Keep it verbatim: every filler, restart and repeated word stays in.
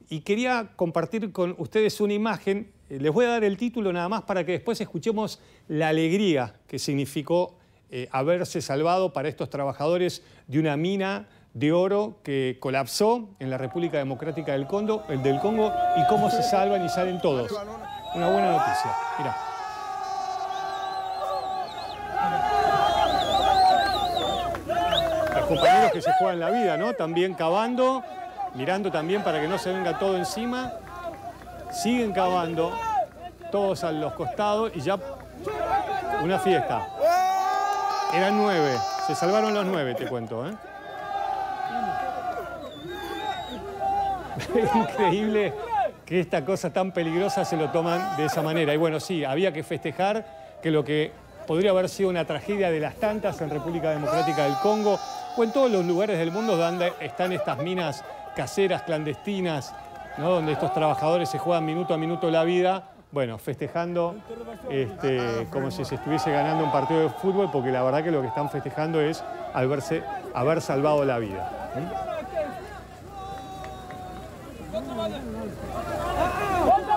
y quería compartir con ustedes una imagen. Les voy a dar el título nada más para que después escuchemos la alegría que significó eh, haberse salvado para estos trabajadores de una mina de oro que colapsó en la República Democrática del Congo, el del Congo, y cómo se salvan y salen todos. Una buena noticia. Mirá. Los compañeros que se juegan la vida, ¿no? También cavando, mirando también para que no se venga todo encima. Siguen cavando, todos a los costados y ya una fiesta. Eran nueve, se salvaron los nueve, te cuento, ¿eh? Increíble que esta cosa tan peligrosa se lo toman de esa manera. Y bueno, sí, había que festejar que lo que podría haber sido una tragedia de las tantas en República Democrática del Congo o en todos los lugares del mundo donde están estas minas caseras, clandestinas, ¿no? Donde estos trabajadores se juegan minuto a minuto la vida, bueno, festejando este, como si se estuviese ganando un partido de fútbol, porque la verdad que lo que están festejando es haberse, haber salvado la vida. ¿Mm?